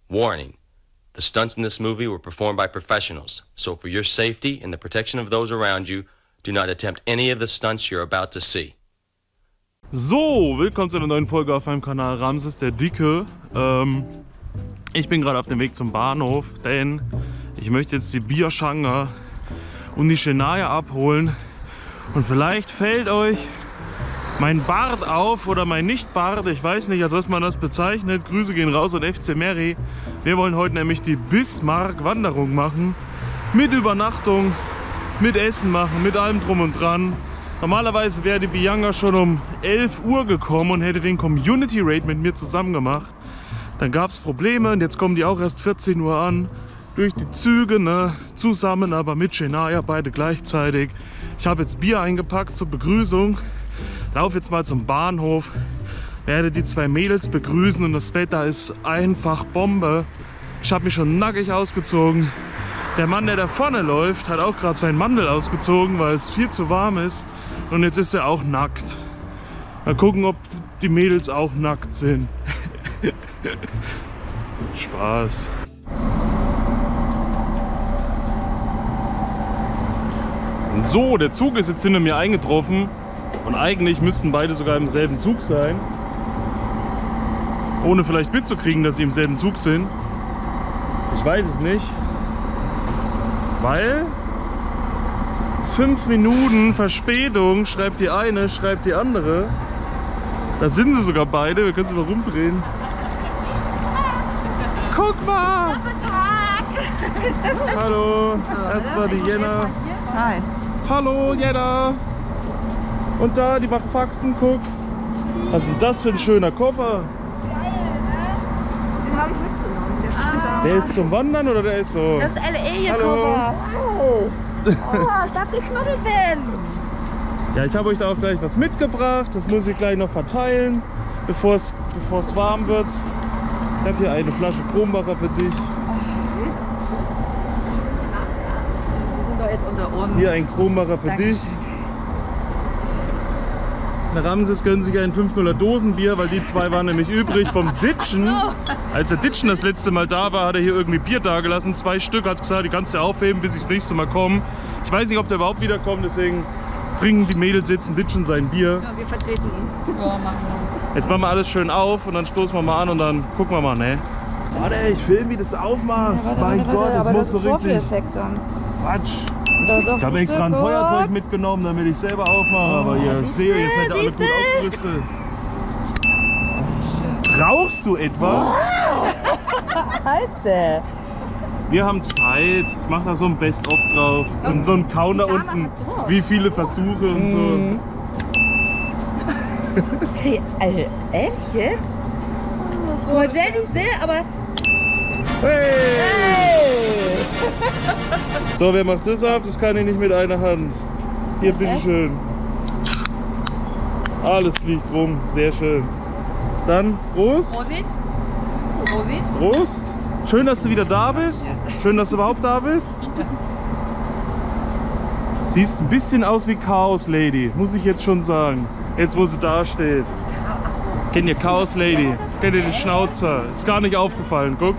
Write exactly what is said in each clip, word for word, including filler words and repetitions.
Warning. The stunts in this movie were performed by professionals, so for your safety and the protection of those around you, do not attempt any of the stunts you're about to see. So, willkommen zu einer neuen Folge auf meinem Kanal Ramses der Dicke. Ähm, ich bin gerade auf dem Weg zum Bahnhof, denn ich möchte jetzt die Bierschanga und die Shania abholen. Und vielleicht fällt euch mein Bart auf oder mein Nicht-Bart, ich weiß nicht, als was man das bezeichnet. Grüße gehen raus an F C Mary. Wir wollen heute nämlich die Bismarck-Wanderung machen. Mit Übernachtung, mit Essen machen, mit allem drum und dran. Normalerweise wäre die Bianca schon um elf Uhr gekommen und hätte den Community Raid mit mir zusammen gemacht. Dann gab es Probleme und jetzt kommen die auch erst vierzehn Uhr an. Durch die Züge, ne? Zusammen, aber mit Shania, beide gleichzeitig. Ich habe jetzt Bier eingepackt zur Begrüßung. Laufe jetzt mal zum Bahnhof, werde die zwei Mädels begrüßen und das Wetter ist einfach Bombe. Ich habe mich schon nackig ausgezogen. Der Mann, der da vorne läuft, hat auch gerade seinen Mantel ausgezogen, weil es viel zu warm ist. Und jetzt ist er auch nackt. Mal gucken, ob die Mädels auch nackt sind. Spaß. So, der Zug ist jetzt hinter mir eingetroffen. Und eigentlich müssten beide sogar im selben Zug sein. Ohne vielleicht mitzukriegen, dass sie im selben Zug sind. Ich weiß es nicht. Weil fünf Minuten Verspätung, schreibt die eine, schreibt die andere. Da sind sie sogar beide. Wir können sie mal rumdrehen. Guck mal! Hallo! Das war die Jenna. Hi. Hallo Jenna! Und da, die macht Faxen, guck. Was ist denn das für ein schöner Koffer? Geil, ne? Den habe ich mitgenommen. Der steht da. Der ist zum Wandern oder der ist so? Das ist L E-Koffer. Wow. Oh, was habt ihr geknuddelt denn? Ja, ich habe euch da auch gleich was mitgebracht. Das muss ich gleich noch verteilen, bevor es bevor es warm wird. Ich habe hier eine Flasche Kronbacher für dich. Wir sind doch jetzt unter uns. Hier ein Kronbacher für Dankeschön. dich. Der Ramses gönnen sich ein fünf nuller Dosenbier, weil die zwei waren nämlich übrig vom Ditchen. So. Als der Ditchen das letzte Mal da war, hat er hier irgendwie Bier da gelassen. Zwei Stück, hat gesagt, die kannst du aufheben, bis ich das nächste Mal komme. Ich weiß nicht, ob der überhaupt wiederkommt, deswegen trinken die Mädels jetzt ein Ditchen sein Bier. Ja, wir vertreten ihn. Ja, machen wir. Jetzt machen wir alles schön auf und dann stoßen wir mal an und dann gucken wir mal, ne? Warte, ich filme, wie du das aufmachst. Ja, warte, mein warte, Gott, warte, das aber muss so das ist richtig. Vorführeffekt dann. Quatsch. Da Ich habe extra ein Feuerzeug mitgenommen, damit ich selber aufmache, aber ihr siehste, seht, ihr seid alle gut siehste? ausgerüstet. Rauchst du etwa? Halte. Wir haben Zeit. Ich mache da so ein Best-of drauf und so ein Counter Ja, unten, mach drauf. wie viele Versuche und Mhm. so. Okay, also, ehrlich jetzt? Oh, Jenny's, ne? Aber. Hey! Hey! So, wer macht das ab? Das kann ich nicht mit einer Hand. Hier, bitteschön. Alles fliegt rum, sehr schön. Dann Prost. Prosit. Prosit. Prost. Schön, dass du wieder da bist. Schön, dass du überhaupt da bist. Siehst ein bisschen aus wie Chaos Lady, muss ich jetzt schon sagen. Jetzt, wo sie da steht. Kennt ihr Chaos Lady? Kennt ihr den Schnauzer? Ist gar nicht aufgefallen, guck.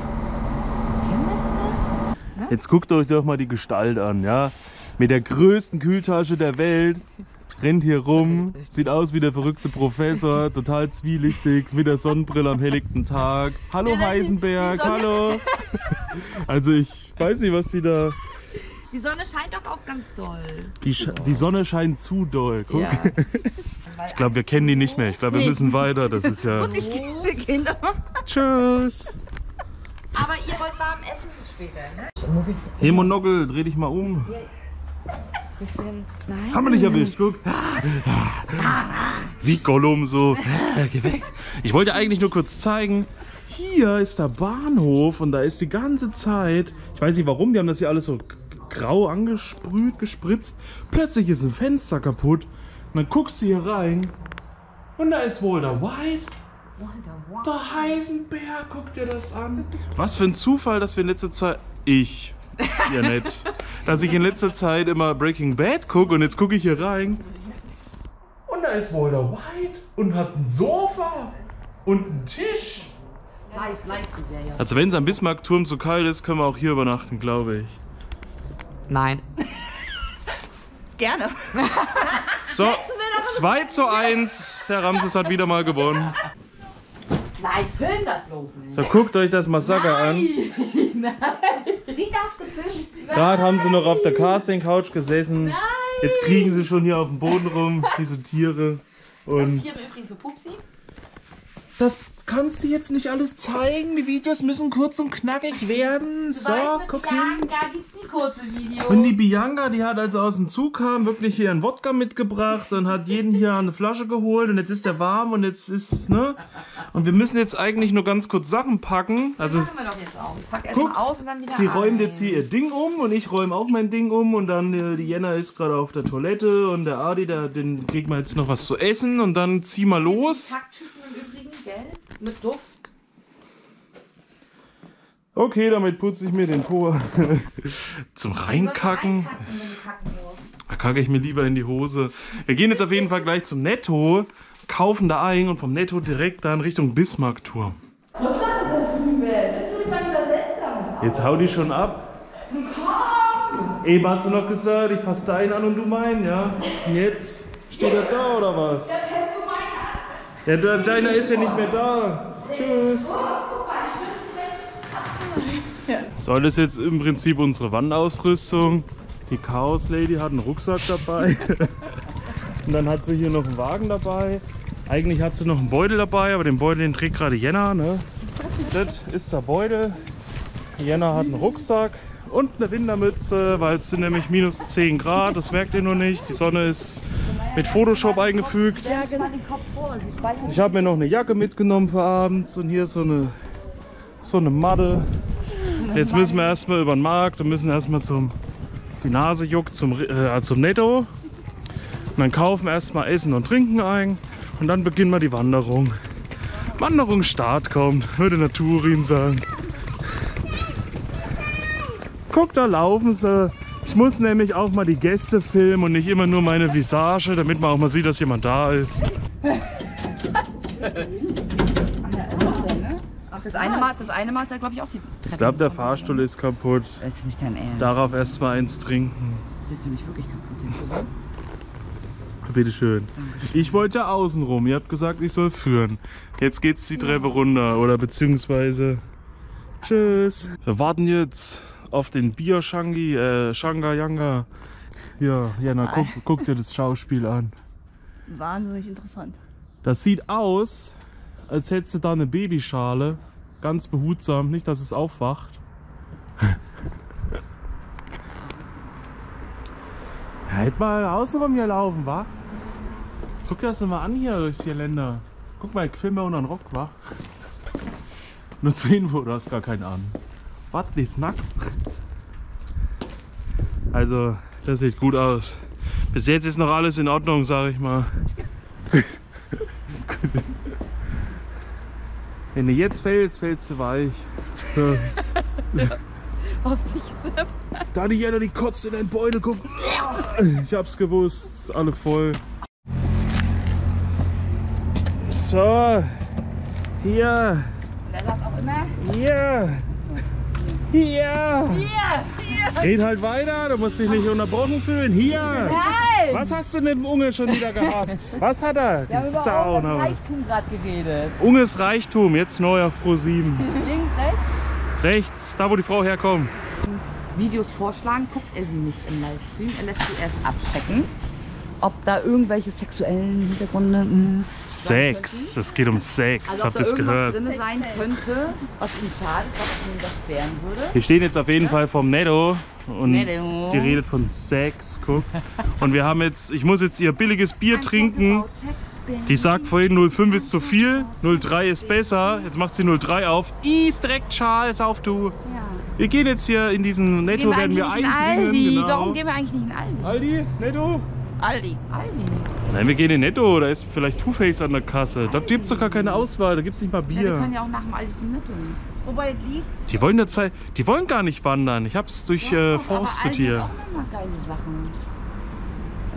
Jetzt guckt euch doch mal die Gestalt an, ja? Mit der größten Kühltasche der Welt. Rennt hier rum, sieht aus wie der verrückte Professor, total zwielichtig, mit der Sonnenbrille am helllichten Tag. Hallo Heisenberg, hallo! Also ich weiß nicht, was die da... Die Sonne scheint doch auch ganz doll. Die, Sch die Sonne scheint zu doll, guck. Ja. Ich glaube, wir kennen die nicht mehr. Ich glaube, wir müssen weiter, das ist ja... Und ich wir gehen da. Tschüss! Aber ihr wollt warm essen später, ne? Hey Monogel, dreh dich mal um. Bisschen. Nein. Haben wir dich erwischt, guck. Wie Gollum so. Geh weg. Ich wollte eigentlich nur kurz zeigen, hier ist der Bahnhof und da ist die ganze Zeit, ich weiß nicht warum, die haben das hier alles so grau angesprüht, gespritzt. Plötzlich ist ein Fenster kaputt und dann guckst du hier rein und da ist Walter White. Der Heisenberg, guck dir das an. Was für ein Zufall, dass wir in letzter Zeit... Ich... Ja, nett. Dass ich in letzter Zeit immer Breaking Bad gucke und jetzt gucke ich hier rein. Und da ist Walter White und hat ein Sofa und einen Tisch. Live, live die Serie. Also wenn es am Bismarckturm zu kalt ist, können wir auch hier übernachten, glaube ich. Nein. Gerne. So, zwei zu eins. Der Ramses hat wieder mal gewonnen. Nein, film das bloß nicht. So, guckt euch das Massaker an. Sie darf so filmen. Gerade haben sie noch auf der Casting-Couch gesessen. Nein. Jetzt kriegen sie schon hier auf dem Boden rum, diese Tiere. Das Und ist hier im Übrigen für Pupsi. das kannst du jetzt nicht alles zeigen. Die Videos müssen kurz und knackig werden. So, guck hin. Da gibt's nie kurze Videos. Und die Bianca, die hat also aus dem Zug kam, wirklich hier einen Wodka mitgebracht und hat jeden hier eine Flasche geholt und jetzt ist der warm und jetzt ist, ne? Und wir müssen jetzt eigentlich nur ganz kurz Sachen packen. Also, Das machen wir doch jetzt auch. Ich pack erst guck, mal aus und dann wieder sie ein. räumt jetzt hier ihr Ding um und ich räume auch mein Ding um und dann äh, die Jenna ist gerade auf der Toilette und der Adi, der, den kriegt man jetzt noch was zu essen und dann zieh mal los. Packtüten im Übrigen, gell? Mit Duft. Okay, damit putze ich mir den Po. Zum Reinkacken. Da kacke ich mir lieber in die Hose. Wir gehen jetzt auf jeden Fall gleich zum Netto, kaufen da ein und vom Netto direkt dann Richtung Bismarckturm. Jetzt hau die schon ab. Eben hast du noch gesagt, ich fasse deinen an und du meinen, ja? Und jetzt steht er da oder was? Ja, de deiner ist ja nicht mehr da. Tschüss. So, das ist jetzt im Prinzip unsere Wandausrüstung. Die Chaos Lady hat einen Rucksack dabei. Und dann hat sie hier noch einen Wagen dabei. Eigentlich hat sie noch einen Beutel dabei, aber den Beutel den trägt gerade Jenna. Ne? Das ist der Beutel. Jenna hat einen Rucksack und eine Wintermütze, weil es sind nämlich minus zehn Grad. Das merkt ihr nur nicht. Die Sonne ist mit Photoshop eingefügt. Ich habe mir noch eine Jacke mitgenommen für abends und hier so eine, so eine Matte. Jetzt müssen wir erstmal über den Markt und müssen erstmal zum, die Nase juckt, zum, äh, zum Netto. Und dann kaufen wir erstmal Essen und Trinken ein und dann beginnen wir die Wanderung. Wanderungsstart kommt, würde Naturin sagen. Guck, da laufen sie. Ich muss nämlich auch mal die Gäste filmen und nicht immer nur meine Visage, damit man auch mal sieht, dass jemand da ist. Das eine Mal, das eine Mal ist ja, glaube ich, auch die Treppe. Ich glaube, der Fahrstuhl ist kaputt. Das ist nicht dein Ernst. Darauf erstmal eins trinken. Das ist nämlich wirklich kaputt. Bitte schön. Ich wollte ja außen rum. Ihr habt gesagt, ich soll führen. Jetzt geht's die Treppe runter oder beziehungsweise tschüss. Wir warten jetzt auf den Biershangi, äh, Shanga Yanga. Ja, Jana, guck, guck dir das Schauspiel an. Wahnsinnig interessant. Das sieht aus, als hättest du da eine Babyschale. Ganz behutsam, nicht, dass es aufwacht. Ja, hätte mal außen rum hier laufen, wa? Guck dir das mal an hier durchs Geländer. Guck mal, ich filme unter den Rock, wa? Nur zur Info, du hast gar keinen an. Was, die Snack? Also, das sieht gut aus. Bis jetzt ist noch alles in Ordnung, sag ich mal. Wenn du jetzt fällst, fällst du weich. Ja. Auf dich. Da die Jana, die kotzt in deinen Beutel, guck. Ich hab's gewusst, ist alle voll. So, hier, Der sagt auch immer, hier, hier. hier. Red halt weiter, du musst dich nicht unterbrochen fühlen. Hier. Nein! Was hast du mit dem Unge schon wieder gehabt? Was hat er? Wir haben Die über Sau. Unges ne? Reichtum gerade geredet. Unges Reichtum, jetzt neu auf Pro sieben. Links, rechts. Rechts, da wo die Frau herkommt. Videos vorschlagen, guckt er sie nicht im Livestream. Er lässt sie erst abchecken, ob da irgendwelche sexuellen Hintergründe mh, sein Sex, es geht um Sex, Also ob habt da ihr es irgendwas gehört? drin sein könnte, was ihm schadet, was ihm das sperren würde. Wir stehen jetzt auf jeden Fall vom Netto und Netto. die redet von Sex, guck. Und wir haben jetzt, ich muss jetzt ihr billiges Bier trinken. Die sagt vorhin null Komma fünf ist zu viel, null Komma drei ist besser. Jetzt macht sie null Komma drei auf. Is direkt Charles auf du. Ja. Wir gehen jetzt hier in diesen Netto, Gehen wir werden wir eigentlich nicht in eindringen. Aldi? Genau. Warum gehen wir eigentlich nicht in Aldi? Aldi? Netto? Aldi. Aldi. Nein, wir gehen in Netto, da ist vielleicht Two-Face an der Kasse. Da gibt es doch gar keine Auswahl, da gibt es nicht mal Ja, wir können Bier. ja auch nach dem Aldi zum Netto gehen. Wobei die, Die wollen derzeit, die wollen gar nicht wandern. Ich hab's Ja, durchforstet aber Aldi hier. hat auch immer geile Sachen.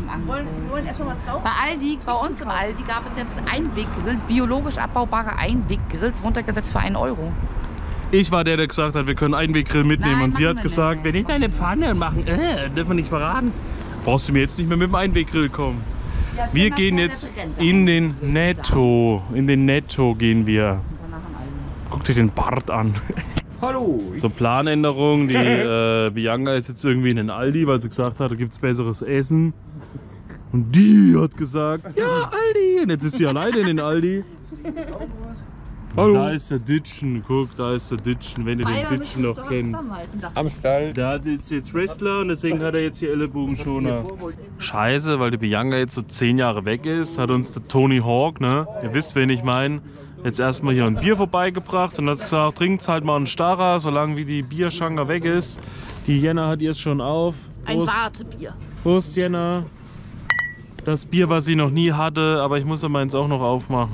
im Angebot. Wollen, wollen erstmal was saufen? Bei Aldi, bei uns im Aldi gab es jetzt einen Einweggrill, biologisch abbaubare Einweggrills, runtergesetzt für einen Euro. Ich war der, der gesagt hat, wir können Einweggrill mitnehmen. Nein, und sie machen hat wir gesagt, nicht. wenn ich deine Pfanne machen, äh, dürfen wir nicht verraten. Brauchst du mir jetzt nicht mehr mit dem Einweggrill kommen. Ja, stell Wir mal gehen vor, jetzt der brennt. in den Netto. In den Netto gehen wir. Und danach im Aldi. Guck dir den Bart an. Hallo. So Planänderung. Die äh, Bianca ist jetzt irgendwie in den Aldi, weil sie gesagt hat, da gibt es besseres Essen. Und die hat gesagt, ja Aldi. Und jetzt ist sie alleine in den Aldi. Hallo. Da ist der Ditchen, guck, da ist der Ditchen, wenn ihr den Beide Ditchen müssen noch zusammen- kennt. zusammenhalten, dachte Am Stall. Der ist jetzt Wrestler und deswegen hat er jetzt hier Ellenbogenschoner. Scheiße, weil die Bianca jetzt so zehn Jahre weg ist, hat uns der Tony Hawk, ne, ihr wisst, wen ich meine, jetzt erstmal hier ein Bier vorbeigebracht und hat gesagt, trinkt's halt mal einen Starrer, solange wie die Bierschange weg ist. Die Jenna hat ihr es schon auf. Ein Prost. Wartebier. Prost, Jenna. Das Bier, was sie noch nie hatte, aber ich muss ja meins auch noch aufmachen.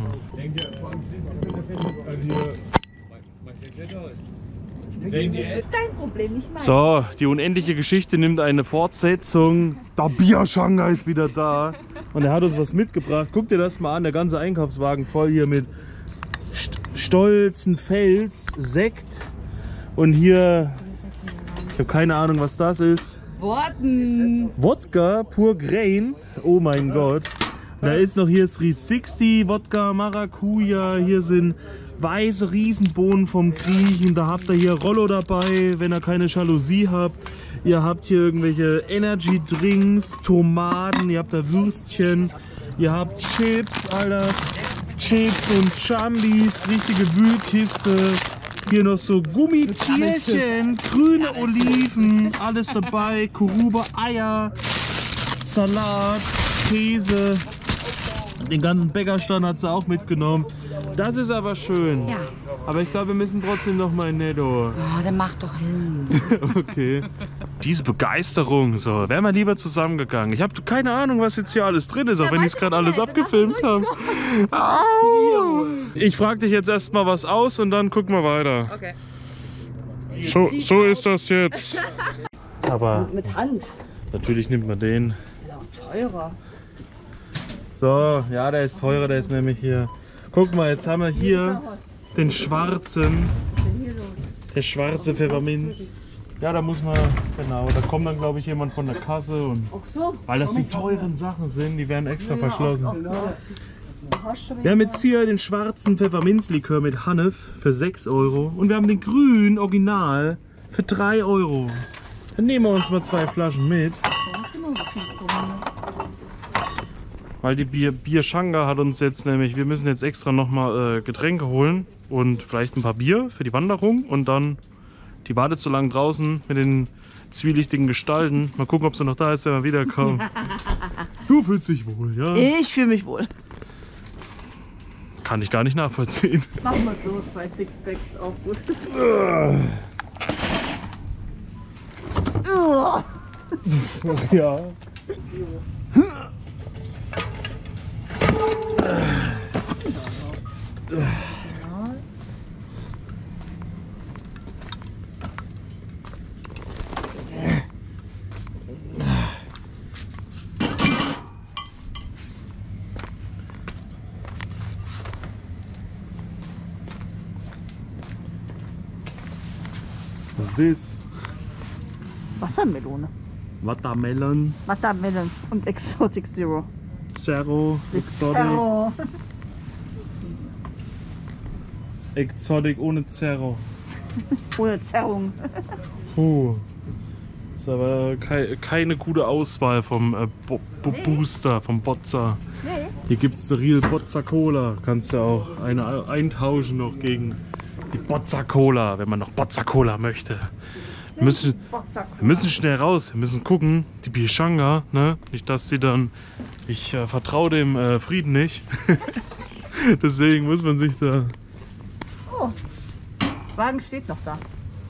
Das ist dein Problem, nicht mein. So, die unendliche Geschichte nimmt eine Fortsetzung. Der Bierschanger ist wieder da. Und er hat uns was mitgebracht. Guck dir das mal an, der ganze Einkaufswagen voll hier mit St Stolzen Fels, Sekt. Und hier, ich habe keine Ahnung, was das ist. Worten. Wodka, pur Grain. Oh mein Gott. Da ist noch hier Three sixty, Wodka, Maracuja. Hier sind weiße Riesenbohnen vom Griechen. Da habt ihr hier Rollo dabei, wenn ihr keine Jalousie habt. Ihr habt hier irgendwelche Energy Drinks, Tomaten, ihr habt da Würstchen. Ihr habt Chips, Alter. Chips und Chambis, richtige Wühlkiste. Hier noch so Gummitierchen, grüne Oliven, alles dabei. Kuruba, Eier, Salat, Käse. Den ganzen Bäckerstand hat sie auch mitgenommen. Das ist aber schön. Ja. Aber ich glaube, wir müssen trotzdem noch mal in Netto. Oh, der macht doch hin. Okay. Diese Begeisterung, so, wären wir lieber zusammengegangen. Ich habe keine Ahnung, was jetzt hier alles drin ist, auch wenn ich es gerade alles abgefilmt habe. Au! Ich frage dich jetzt erstmal was aus und dann gucken wir weiter. Okay. So, so ist das jetzt. Aber Mit Hanf. natürlich nimmt man den. Ist auch teurer. So, ja, der ist teurer, der ist nämlich hier. Guck mal, jetzt haben wir hier den schwarzen, Was ist denn hier los? der schwarze Pfefferminz. Ja, da muss man, genau, da kommt dann glaube ich jemand von der Kasse und, Ach so. weil das die teuren Sachen sind, die werden extra verschlossen. Du hast schon Wir haben jetzt hier den schwarzen Pfefferminzlikör mit Hanf für sechs Euro und wir haben den grünen Original für drei Euro. Dann nehmen wir uns mal zwei Flaschen mit. genauso viel bekommen. Weil die Bier, Bierschanga hat uns jetzt nämlich, wir müssen jetzt extra nochmal äh, Getränke holen und vielleicht ein paar Bier für die Wanderung und dann, die wartet so lange draußen mit den zwielichtigen Gestalten. Mal gucken, ob sie noch da ist, wenn wir wiederkommen. Du fühlst dich wohl, ja? Ich fühle mich wohl. Kann ich gar nicht nachvollziehen. Machen wir so, zwei Sixpacks auch gut. Ja. Was ist das? Wassermelone. Watermelon, Wassermelon und Exotic Zero. Zero, Exotic, Zero. Exotic ohne Zero. Ohne Zerrung. Puh. Das ist aber kei keine gute Auswahl vom äh, Bo Bo Booster, vom Bozza. Nee. Hier gibt es eine Real Bozza Cola. Kannst ja auch eine eintauschen noch gegen die Bozza Cola, wenn man noch Bozza Cola möchte. Wir müssen, wir müssen schnell raus, wir müssen gucken, die Bierschanga, ne? Nicht, dass sie dann, ich äh, vertraue dem äh, Frieden nicht. Deswegen muss man sich da... Oh, Wagen steht noch da.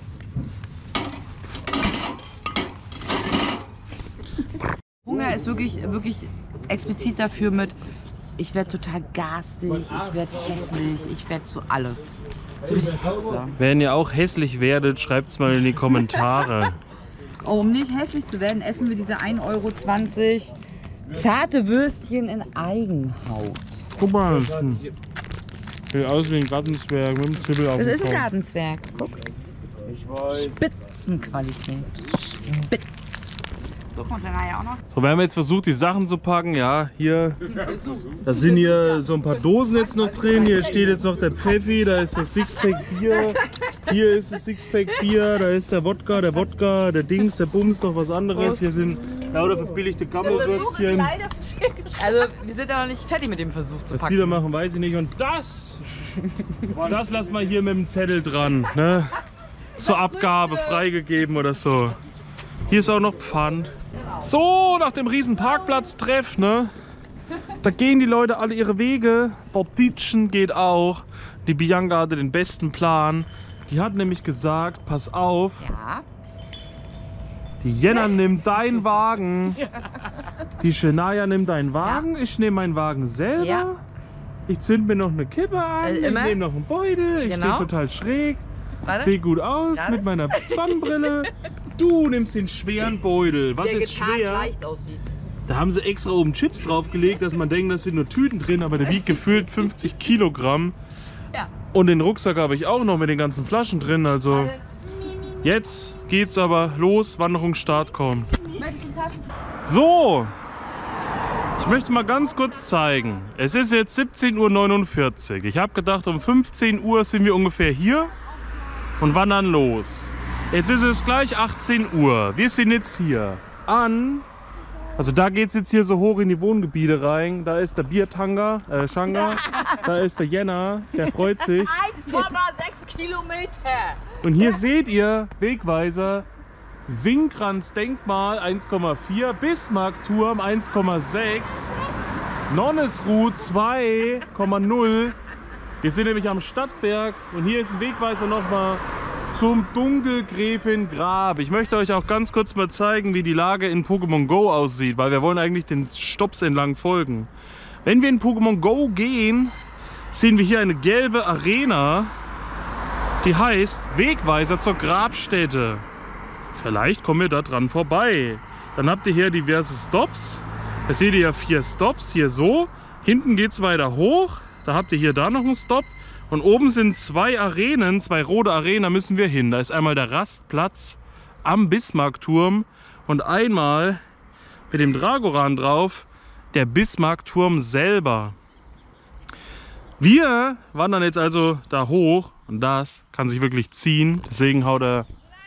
Hunger ist wirklich, wirklich explizit dafür mit, ich werde total garstig, ich werde hässlich, ich werde so alles. So richtig Hitze. Wenn ihr auch hässlich werdet, schreibt es mal in die Kommentare. Oh, um nicht hässlich zu werden, essen wir diese ein Euro zwanzig Zarte Würstchen in Eigenhaut. Guck mal. Hm. Sieht aus wie ein Gartenzwerg mit dem Zibbel auf Das dem ist ein Kopf. Gartenzwerg. Guck. Spitzenqualität. Spitz. So, kommt der nachher auch noch. So, wir haben jetzt versucht, die Sachen zu packen. Ja, hier. Da sind hier so ein paar Dosen jetzt noch drin. Hier steht jetzt noch der Pfeffi. Da ist das Sixpack Bier. Hier ist das Sixpack Bier. Da ist der Wodka, der Wodka, der Dings, der Bums, noch was anderes. Hier sind lauter verbilligte Gammelwürstchen. Also, wir sind ja noch nicht fertig mit dem Versuch zu Was packen. die da machen, weiß ich nicht. Und das, das lassen wir hier mit dem Zettel dran. Ne? Zur Abgabe freigegeben oder so. Hier ist auch noch Pfand. So, nach dem riesen Parkplatztreff, ne? Da gehen die Leute alle ihre Wege. Bob Ditschen geht auch. Die Bianca hatte den besten Plan. Die hat nämlich gesagt, pass auf, Ja. die Jenna nimmt deinen Wagen. Die Shania nimmt deinen Wagen. Ich nehme meinen Wagen selber. Ja. Ich zünd mir noch eine Kippe an. Also ich immer. nehme noch einen Beutel. Ich Genau. stehe total schräg. Warte. Sehe gut aus Gerade. mit meiner Sonnenbrille. Du nimmst den schweren Beutel. Was Der ist getarnt schwer? leicht aussieht. Da haben sie extra oben Chips draufgelegt, dass man denkt, da sind nur Tüten drin, aber der wiegt gefühlt fünfzig Kilogramm. Ja. Und den Rucksack habe ich auch noch mit den ganzen Flaschen drin. Also jetzt geht's aber los, Wanderungsstart kommt. So, ich möchte mal ganz kurz zeigen. Es ist jetzt siebzehn Uhr neunundvierzig. Ich habe gedacht, um fünfzehn Uhr sind wir ungefähr hier und wandern los. Jetzt ist es gleich achtzehn Uhr. Wir sind jetzt hier an... Also da geht es jetzt hier so hoch in die Wohngebiete rein. Da ist der Biertanga, äh, Shanga. Da ist der Jenna, der freut sich. eins Komma sechs Kilometer. Und hier seht ihr Wegweiser, Singkrans Denkmal eins Komma vier, Bismarckturm eins Komma sechs, Nonnesruh zwei Komma null. Wir sind nämlich am Stadtberg und hier ist ein Wegweiser nochmal zum Dunkelgräfin-Grab. Ich möchte euch auch ganz kurz mal zeigen, wie die Lage in Pokémon Go aussieht, weil wir wollen eigentlich den Stops entlang folgen. Wenn wir in Pokémon Go gehen, sehen wir hier eine gelbe Arena, die heißt Wegweiser zur Grabstätte. Vielleicht kommen wir da dran vorbei. Dann habt ihr hier diverse Stops. Da seht ihr ja vier Stops, hier so. Hinten geht es weiter hoch. Da habt ihr hier da noch einen Stop. Und oben sind zwei Arenen, zwei rote Arenen, da müssen wir hin. Da ist einmal der Rastplatz am Bismarckturm und einmal mit dem Dragoran drauf der Bismarckturm selber. Wir wandern jetzt also da hoch und das kann sich wirklich ziehen. Deswegen haut der,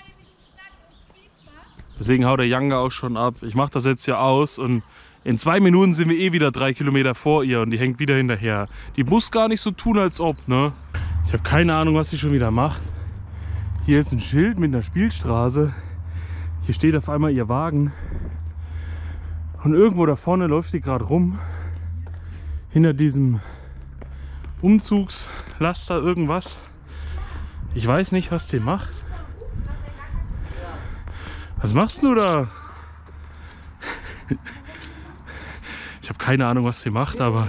deswegen haut der Younger auch schon ab. Ich mache das jetzt hier aus und in zwei Minuten sind wir eh wieder drei Kilometer vor ihr und die hängt wieder hinterher. Die muss gar nicht so tun, als ob, ne? Ich habe keine Ahnung, was sie schon wieder macht. Hier ist ein Schild mit einer Spielstraße. Hier steht auf einmal ihr Wagen. Und irgendwo da vorne läuft die gerade rum. Hinter diesem Umzugslaster irgendwas. Ich weiß nicht, was die macht. Was machst du da? Ich habe keine Ahnung, was sie macht, aber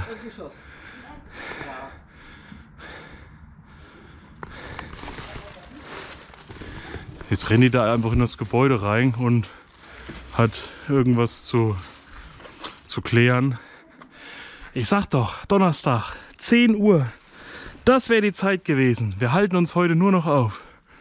jetzt rennt die da einfach in das Gebäude rein und hat irgendwas zu, zu klären. Ich sag doch, Donnerstag, zehn Uhr, das wäre die Zeit gewesen. Wir halten uns heute nur noch auf.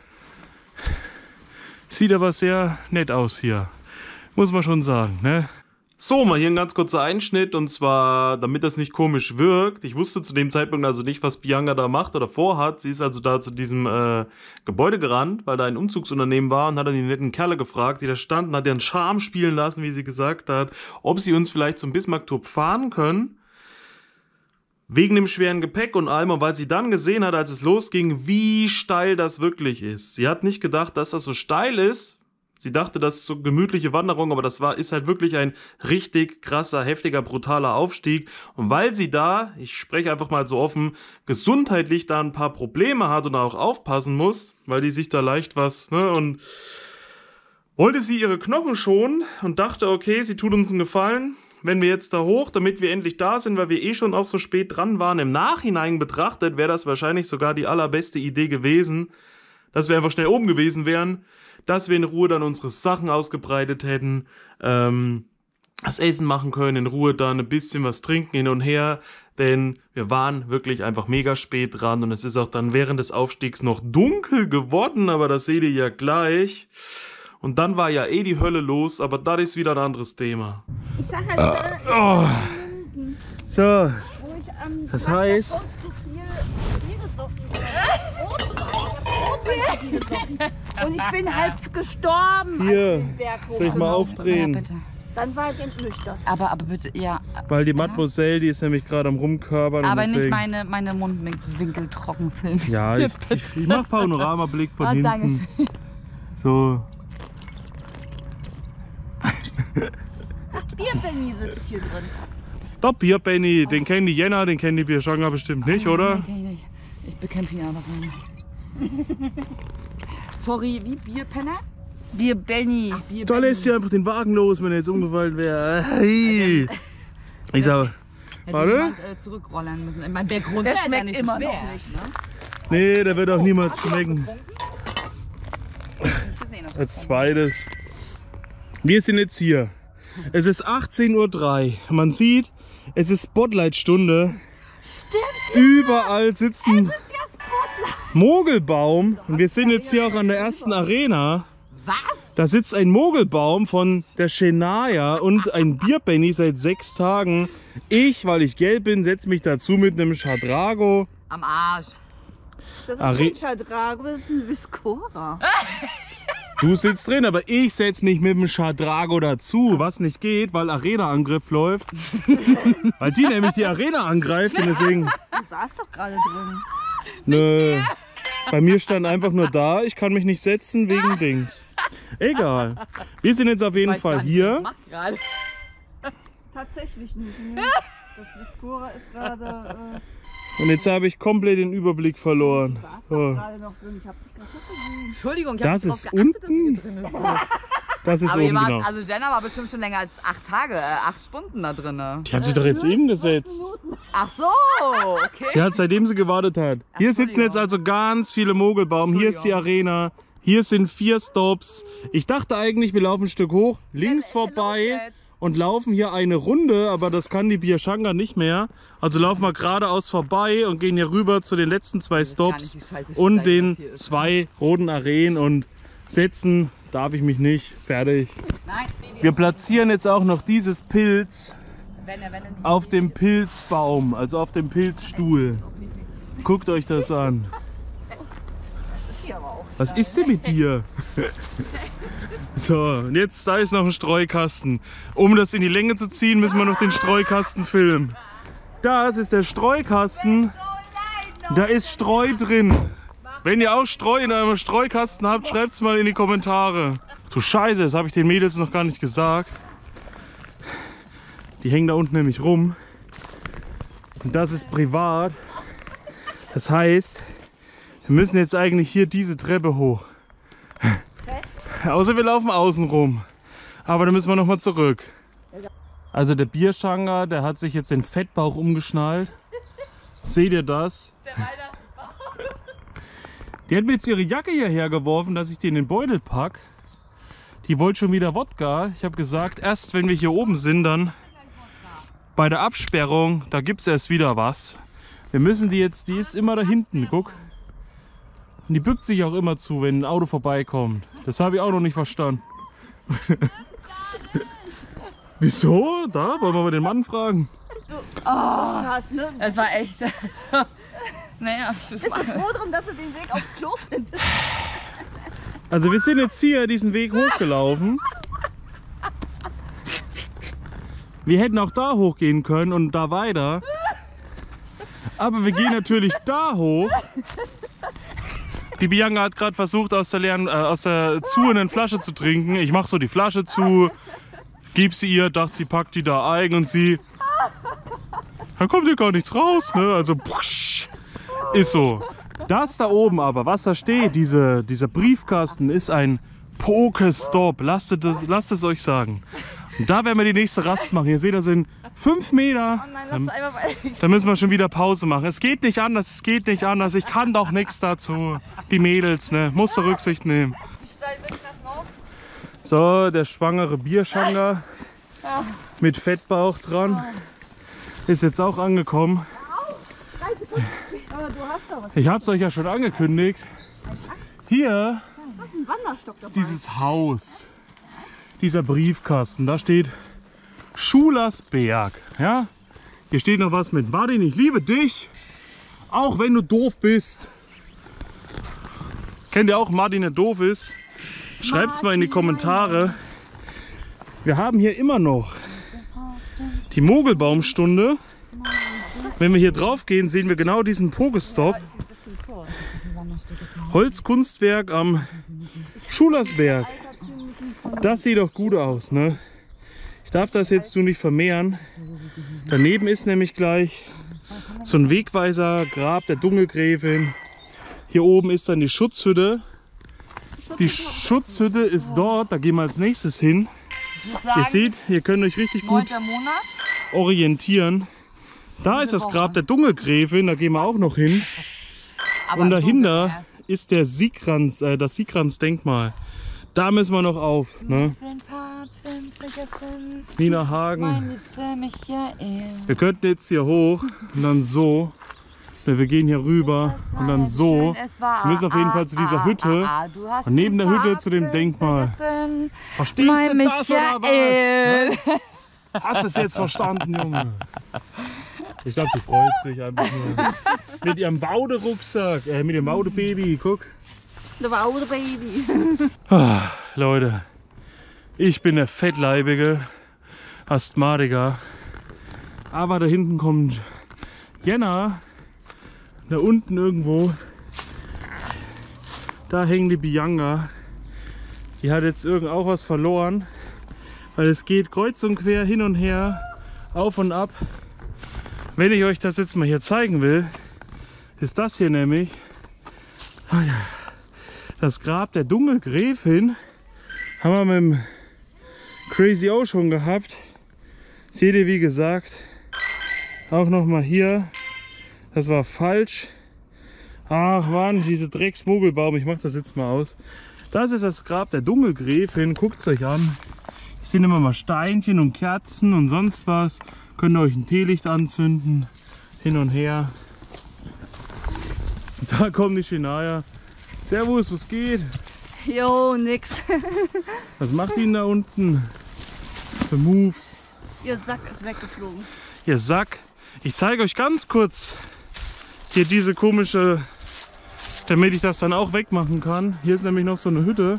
Sieht aber sehr nett aus hier, muss man schon sagen, ne? So, mal hier ein ganz kurzer Einschnitt und zwar, damit das nicht komisch wirkt. Ich wusste zu dem Zeitpunkt also nicht, was Bianca da macht oder vorhat. Sie ist also da zu diesem äh, Gebäude gerannt, weil da ein Umzugsunternehmen war und hat dann die netten Kerle gefragt, die da standen, hat ihren Charme spielen lassen, wie sie gesagt hat, ob sie uns vielleicht zum Bismarckturm fahren können. Wegen dem schweren Gepäck und allem, und weil sie dann gesehen hat, als es losging, wie steil das wirklich ist. Sie hat nicht gedacht, dass das so steil ist. Sie dachte, das ist so gemütliche Wanderung, aber das war, ist halt wirklich ein richtig krasser, heftiger, brutaler Aufstieg. Und weil sie da, ich spreche einfach mal so offen, gesundheitlich da ein paar Probleme hat und auch aufpassen muss, weil die sich da leicht was, ne, und wollte sie ihre Knochen schonen und dachte, okay, sie tut uns einen Gefallen, wenn wir jetzt da hoch, damit wir endlich da sind, weil wir eh schon auch so spät dran waren. Im Nachhinein betrachtet wäre das wahrscheinlich sogar die allerbeste Idee gewesen, dass wir einfach schnell oben gewesen wären, dass wir in Ruhe dann unsere Sachen ausgebreitet hätten, ähm, das Essen machen können, in Ruhe dann ein bisschen was trinken hin und her, denn wir waren wirklich einfach mega spät dran und es ist auch dann während des Aufstiegs noch dunkel geworden, aber das seht ihr ja gleich. Und dann war ja eh die Hölle los, aber das ist wieder ein anderes Thema. Ich sag halt, äh, Oh. So, wo ich am das Tag heißt, davor zu viel Rotwein gesoffen habe. Und ich bin halt gestorben. als hier, ich den Berg hoch- soll ich mal Ja, aufdrehen? bitte. Dann war ich entnüchtert. Aber, aber bitte, ja. Weil die Mademoiselle, die ist nämlich gerade am Rumkörpern. Aber und nicht deswegen, meine, meine Mundwinkel trocken filmen. Ja, ich, ich, ich mach Panoramablick von Oh, hinten. danke. So, Bier-Benny sitzt hier drin. der Bier-Benny, den kennen die Jänner, den kennen die Bierschanger bestimmt nicht, oder? Nee, kenn ich nicht. Ich bekämpfe ihn einfach nicht. Sorry, wie Bierpenner? Bier-Benny. Bier Da lässt ihr einfach den Wagen los, wenn er jetzt umgefallen wäre. Hey. Ich sag, Hätte warte. jemand äh, zurückrollern müssen. Ich mein, Berg runter Der ist ja schmeckt nicht immer so schwer. noch nicht, ne? nee, der wird auch niemals schmecken. Ich gesehen, das Als zweites. Wir sind jetzt hier. Es ist achtzehn Uhr drei. Man sieht, es ist Spotlight-Stunde. Stimmt, Überall sitzen ja Spotlight. Mogelbaum. Und wir sind jetzt hier auch an der ersten Arena. Was? Da sitzt ein Mogelbaum von der Shania und ein Bier-Benny seit sechs Tagen. Ich, weil ich gelb bin, setze mich dazu mit einem Chadrago. Am Arsch. Das ist Are- kein Chadrago, das ist ein Viscora. Du sitzt drin, aber ich setze mich mit dem Chadrago dazu, was nicht geht, weil Arena-Angriff läuft. Weil die nämlich die Arena angreift und deswegen... Du saßt doch gerade drin. Nö. Bei mir stand einfach nur da, ich kann mich nicht setzen wegen Dings. Egal. Wir sind jetzt auf jeden Weiß Fall gar nicht, hier. was ich mach grad. Tatsächlich nicht. Nee. Das Viscora ist gerade. Äh, Und jetzt habe ich komplett den Überblick verloren. saß doch So. gerade noch drin. Ich hab dich gerade noch gesehen. Entschuldigung, ich Das hab drauf ist geachtet, dass unten? ihr drin ist. Das ist Aber ihr oben, wart, genau. also Jenna war bestimmt schon länger als acht Tage, äh, acht Stunden da drin. Die hat sich doch jetzt eben gesetzt. Ach so, okay. Die hat, seitdem sie gewartet hat. Hier sitzen jetzt also ganz viele Mogelbaum. Hier ist die Arena. Hier sind vier Stops. Ich dachte eigentlich, wir laufen ein Stück hoch, links vorbei und laufen hier eine Runde, aber das kann die Bierschanga nicht mehr. Also laufen wir geradeaus vorbei und gehen hier rüber zu den letzten zwei Stops gar nicht, wie scheiße und steil den das hier ist. zwei roten Arenen und setzen darf ich mich nicht. Fertig. Nein, Baby. Wir platzieren jetzt auch noch dieses Pilz Wenn er, wenn er nicht auf dem Pilzbaum, also auf dem Pilzstuhl. Guckt euch das an. Was ist denn mit dir? So, und jetzt, da ist noch ein Streukasten. Um das in die Länge zu ziehen, müssen wir noch den Streukasten filmen. Das ist der Streukasten. Da ist Streu drin. Wenn ihr auch Streu in eurem Streukasten habt, schreibt es mal in die Kommentare. Du Scheiße, das habe ich den Mädels noch gar nicht gesagt. Die hängen da unten nämlich rum. Und das ist privat. Das heißt, wir müssen jetzt eigentlich hier diese Treppe hoch. Außer wir laufen außen rum. Aber dann müssen wir nochmal zurück. Also der Bierschanger, der hat sich jetzt den Fettbauch umgeschnallt. Seht ihr das? Die hat mir jetzt ihre Jacke hierher geworfen, dass ich die in den Beutel pack. Die wollte schon wieder Wodka. Ich habe gesagt, erst wenn wir hier oben sind, dann bei der Absperrung, da gibt es erst wieder was. Wir müssen die jetzt, die ist immer da hinten, guck. Und die bückt sich auch immer zu, wenn ein Auto vorbeikommt. Das habe ich auch noch nicht verstanden. Wieso? Da? Wollen wir mal den Mann fragen? Du hast, ne? Es war echt. Also, naja, das Bist du war. froh drum, dass du den Weg aufs Klo findest? Also wir sind jetzt hier diesen Weg hochgelaufen. Wir hätten auch da hochgehen können und da weiter. Aber wir gehen natürlich da hoch. Die Bianca hat gerade versucht, aus der, leeren, äh, aus der zuhenden Flasche zu trinken. Ich mache so die Flasche zu, gib sie ihr, dachte sie packt die da ein und sie... Da kommt hier gar nichts raus, ne? Also pfusch, ist so. Das da oben aber, was da steht, diese, dieser Briefkasten, ist ein Pokestop. Lasst es, lasst es euch sagen. Und da werden wir die nächste Rast machen. Ihr seht, das sind fünf Meter. Oh nein, lass doch einfach mal. Da müssen wir schon wieder Pause machen. Es geht nicht anders, es geht nicht anders. Ich kann doch nichts dazu. Die Mädels, ne? Musst du Rücksicht nehmen. Wie steil sind das noch? So, der schwangere Bierschanger. mit Fettbauch dran. Ist jetzt auch angekommen. Ich habe es euch ja schon angekündigt. Hier ist dieses Haus, dieser Briefkasten. Da steht Schulersberg. Ja? Hier steht noch was mit Martin, ich liebe dich, auch wenn du doof bist. Kennt ihr auch Martin, der doof ist? Schreibt es mal in die Kommentare. Wir haben hier immer noch die Mogelbaumstunde. Wenn wir hier drauf gehen, sehen wir genau diesen Pogestop. Holzkunstwerk am Schulersberg. Das sieht doch gut aus, ne? Ich darf das jetzt nur nicht vermehren. Daneben ist nämlich gleich so ein Wegweiser Grab der Dunkelgräfin. Hier oben ist dann die Schutzhütte. Die Schutzhütte ist dort, da gehen wir als nächstes hin. Ihr seht, ihr könnt euch richtig gut orientieren. Da ist das Grab der Dunkelgräfin, da gehen wir auch noch hin. Und dahinter ist der Siegrans, äh, das Siegrans-Denkmal. Da müssen wir noch auf. Ne? Nina Hagen. Wir könnten jetzt hier hoch und dann so. Wir gehen hier rüber und dann so. Wir müssen auf jeden Fall zu dieser Hütte. Und neben der Hütte zu dem Denkmal. Verstehst du das oder was? Hast du es jetzt verstanden, Junge? Ich glaube, die freut sich einfach nur. Mit ihrem Waude-Rucksack, äh, mit ihrem Waude-Baby, guck. Der Waude-Baby. Ah, Leute, ich bin der fettleibige Asthmatiker. Aber da hinten kommt Jenna. Da unten irgendwo. Da hängen die Bianca. Die hat jetzt irgend auch was verloren. Weil es geht kreuz und quer hin und her, auf und ab. Wenn ich euch das jetzt mal hier zeigen will, ist das hier nämlich ah ja, das Grab der Dunkelgräfin. Haben wir mit dem Crazy O schon gehabt. Seht ihr, wie gesagt, auch noch mal hier. Das war falsch. Ach Mann, diese Drecksmogelbaum. Ich mache das jetzt mal aus. Das ist das Grab der Dunkelgräfin. Guckt es euch an. Es sind immer mal Steinchen und Kerzen und sonst was. Könnt ihr euch ein Teelicht anzünden. Hin und her. Und da kommt die Shania. Servus, was geht? Jo, nix. Was macht die denn da unten für Moves? Ihr Sack ist weggeflogen. Ihr Sack. Ich zeige euch ganz kurz hier diese komische, damit ich das dann auch wegmachen kann. Hier ist nämlich noch so eine Hütte.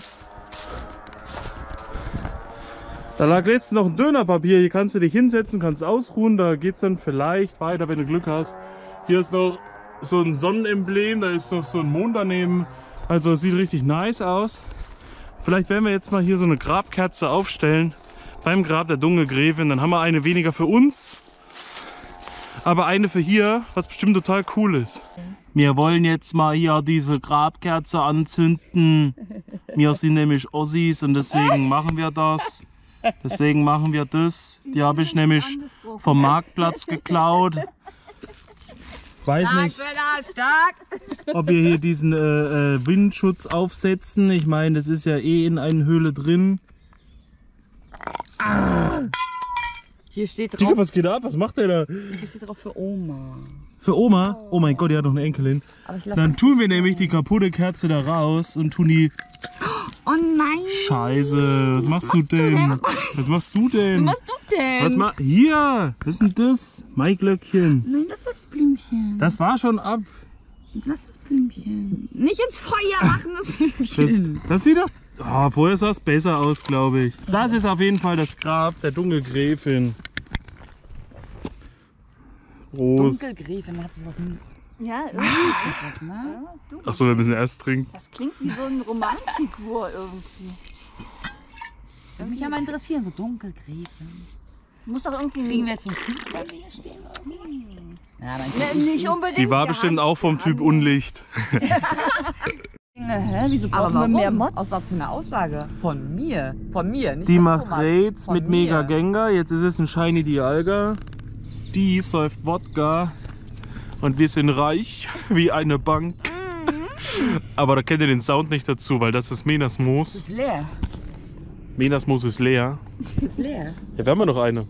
Da lag letztens noch ein Dönerpapier. Hier kannst du dich hinsetzen, kannst ausruhen. Da geht es dann vielleicht weiter, wenn du Glück hast. Hier ist noch so ein Sonnenemblem. Da ist noch so ein Mond daneben. Also es sieht richtig nice aus. Vielleicht werden wir jetzt mal hier so eine Grabkerze aufstellen beim Grab der Dunkelgräfin. Dann haben wir eine weniger für uns, aber eine für hier, was bestimmt total cool ist. Wir wollen jetzt mal hier diese Grabkerze anzünden. Wir sind nämlich Ossis und deswegen machen wir das. Deswegen machen wir das. Die habe ich nämlich vom Marktplatz geklaut. Weiß nicht, ob wir hier diesen äh, äh, Windschutz aufsetzen. Ich meine, das ist ja eh in einer Höhle drin. Ah. Hier steht drauf. Digga, was geht ab? Was macht der da? Hier steht drauf für Oma. Für Oma? Oh mein Gott, die hat noch eine Enkelin. Aber ich lass Dann das tun wir nämlich die kaputte Kerze da raus und tun die... Oh nein! Scheiße, was machst du denn? Was machst du denn? Was machst du denn? Was ma Hier! Was ist denn das? Maiglöckchen. Nein, das ist das Blümchen. Das war schon ab. Lass das Blümchen. Nicht ins Feuer machen, das Das, Blümchen. das sieht doch... Oh, vorher sah es besser aus, glaube ich. Das ist auf jeden Fall das Grab der Dunkelgräfin. Prost. Dunkelgräfin hat sie was mit. Ja, irgendwie. Was, ne? Achso, wir müssen erst trinken. Das klingt wie so eine Romanfigur irgendwie. Würde mich ja mal interessieren, so Dunkelgräfin. Muss doch irgendwie. Kriegen wir jetzt so einen Typ, wenn wir hier stehen? Ja, dann Ne, nicht unbedingt. Die war Wir bestimmt haben- auch vom Typ Unlicht. Hä, wieso Aber brauchen wir mehr warum? Mods? Aus was für eine Aussage? Von mir. Von mir, nicht Die von macht Thomas. Raids Von mit mir. Mega Gengar. Jetzt ist es ein Shiny Dialga. Die säuft Wodka. Und wir sind reich wie eine Bank. Aber da kennt ihr den Sound nicht dazu, weil das ist Menas Das Moos. ist leer. Venasmus ist leer. Ist leer. Ja, wir haben ja noch eine.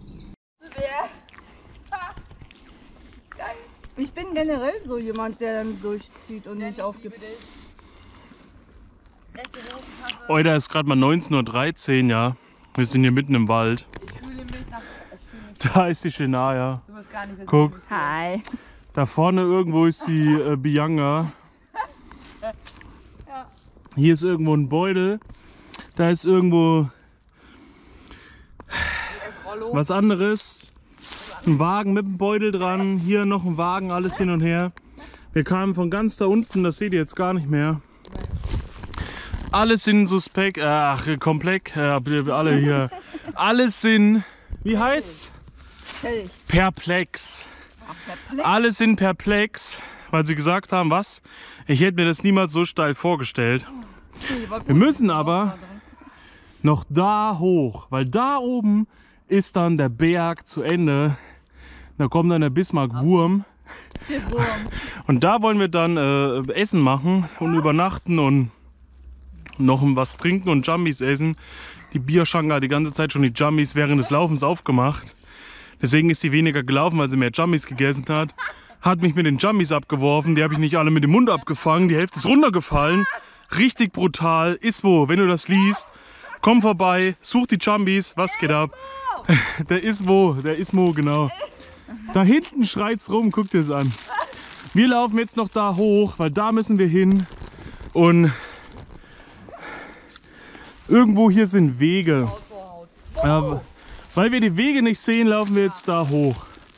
Ich bin generell so jemand, der dann durchzieht und nicht aufgibt. Oh, da ist gerade mal neunzehn Uhr dreizehn, ja. Wir sind hier mitten im Wald. Ich fühle mich nach. Da ist die Shania. Du wirst gar nicht mehr. Guck, Hi. da vorne irgendwo ist die äh, Bianca. Hier ist irgendwo ein Beutel. Da ist irgendwo was anderes. Ein Wagen mit einem Beutel dran. Hier noch ein Wagen, alles hin und her. Wir kamen von ganz da unten, das seht ihr jetzt gar nicht mehr. Alles sind suspekt, ach, komplex, äh, alle hier. Alles sind, wie heißt's? Perplex. Alle sind perplex, weil sie gesagt haben, was? Ich hätte mir das niemals so steil vorgestellt. Wir müssen aber noch da hoch, weil da oben ist dann der Berg zu Ende. Da kommt dann der Bismarck-Wurm. Und da wollen wir dann äh, Essen machen und übernachten und noch was trinken und Jumbies essen. Die Bierschanga hat die ganze Zeit schon die Jumbies während des Laufens aufgemacht. Deswegen ist sie weniger gelaufen, weil sie mehr Jumbies gegessen hat. Hat mich mit den Jumbies abgeworfen. Die habe ich nicht alle mit dem Mund abgefangen. Die Hälfte ist runtergefallen. Richtig brutal. Iswo, wenn du das liest, komm vorbei, such die Jumbies. Was geht ab? Der Iswo, der Ismo, genau. Da hinten schreit's rum, guck dir das an. Wir laufen jetzt noch da hoch, weil da müssen wir hin. Und irgendwo hier sind Wege. Ja, weil wir die Wege nicht sehen, laufen wir jetzt da hoch.